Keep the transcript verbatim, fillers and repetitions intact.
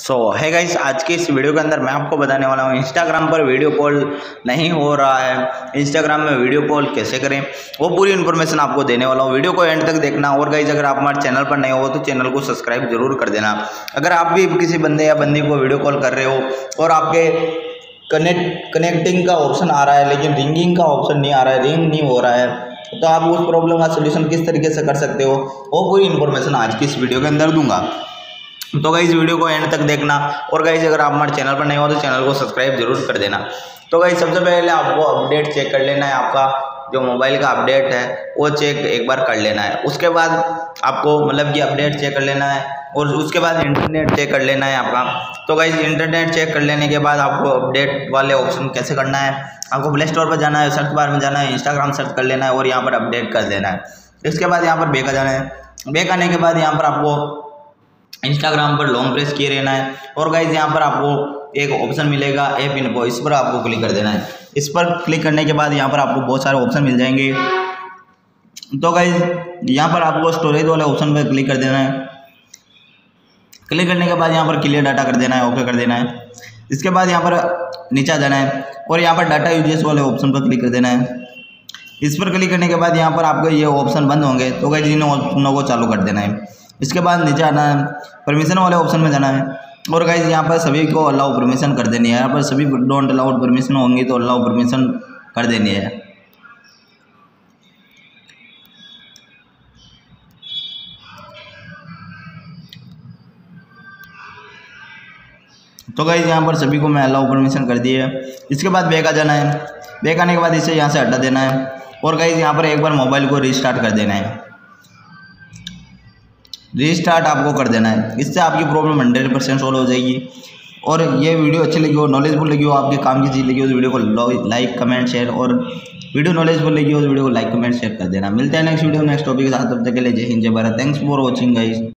सो है गाइस, आज के इस वीडियो के अंदर मैं आपको बताने वाला हूँ इंस्टाग्राम पर वीडियो कॉल नहीं हो रहा है, इंस्टाग्राम में वीडियो कॉल कैसे करें, वो पूरी इन्फॉर्मेशन आपको देने वाला हूँ। वीडियो को एंड तक देखना। और गाइस, अगर आप हमारे चैनल पर नए हो तो चैनल को सब्सक्राइब जरूर कर देना। अगर आप भी किसी बंदे या बंदी को वीडियो कॉल कर रहे हो और आपके कनेक्ट कनेक्टिंग का ऑप्शन आ रहा है लेकिन रिंगिंग का ऑप्शन नहीं आ रहा है, रिंग नहीं हो रहा है, तो आप उस प्रॉब्लम का सोल्यूशन किस तरीके से कर सकते हो वो पूरी इन्फॉर्मेशन आज की इस वीडियो के अंदर दूंगा। तो गाइस, वीडियो को एंड तक देखना। और गाइस, अगर आप हमारे चैनल पर नए हो तो चैनल को सब्सक्राइब जरूर कर देना। तो गाइस, सबसे पहले आपको अपडेट चेक कर लेना है, आपका जो मोबाइल का अपडेट है वो चेक एक बार कर लेना है। उसके बाद आपको मतलब कि अपडेट चेक कर लेना है और उसके बाद इंटरनेट चेक कर लेना है आपका। तो गाइस, इंटरनेट चेक कर लेने के बाद आपको अपडेट वाले ऑप्शन कैसे करना है, आपको प्ले स्टोर पर जाना है, सर्च बार में जाना है, इंस्टाग्राम सर्च कर लेना है और यहाँ पर अपडेट कर देना है। इसके बाद यहाँ पर बैक आ जाना है। बैक आने के बाद यहाँ पर आपको इंस्टाग्राम पर लॉन्ग प्रेस किए रहना है और गाइज यहाँ पर आपको एक ऑप्शन मिलेगा ऐप इन्फो, इस पर आपको क्लिक कर देना है। इस पर क्लिक करने के बाद यहाँ पर आपको बहुत सारे ऑप्शन मिल जाएंगे। तो गाइज, यहाँ पर आपको स्टोरेज वाले ऑप्शन पर क्लिक कर देना है। क्लिक करने के बाद यहाँ पर क्लियर डाटा कर देना है, ओके कर देना है। इसके बाद यहाँ पर नीचे आ जाना है और यहाँ पर डाटा यूजेस वाले ऑप्शन पर क्लिक कर देना है। इस पर क्लिक करने के बाद यहाँ पर आपको ये ऑप्शन बंद होंगे, तो गाइज इन ऑप्शनों को चालू कर देना है। इसके बाद नीचे आना है, परमिशन वाले ऑप्शन में जाना है और गाइज यहाँ पर सभी को अलाउ परमिशन कर देनी है। यहाँ पर सभी डोंट अलाउ परमिशन होंगी तो अलाउ परमिशन कर देनी है। तो गाइज यहाँ पर सभी को मैं अलाउ परमिशन कर दी है। इसके बाद बैक आ जाना है। बैक आने के बाद इसे यहाँ से हटा देना है और गाइज यहाँ पर एक बार मोबाइल को रीस्टार्ट कर देना है। रीस्टार्ट आपको कर देना है, इससे आपकी प्रॉब्लम हंड्रेड परसेंट सॉल्व हो जाएगी। और ये वीडियो अच्छी लगी हो, नॉलेजफुल लगी हो, आपके काम की चीज़ लगी हो तो वीडियो को लाइक कमेंट शेयर, और वीडियो नॉलेजफुल लगी हो तो वीडियो को लाइक कमेंट शेयर कर देना। मिलते हैं नेक्स्ट वीडियो नेक्स्ट टॉपिक के साथ। तब तक के लिए जय हिंद जय Bharat. Thanks for watching guys.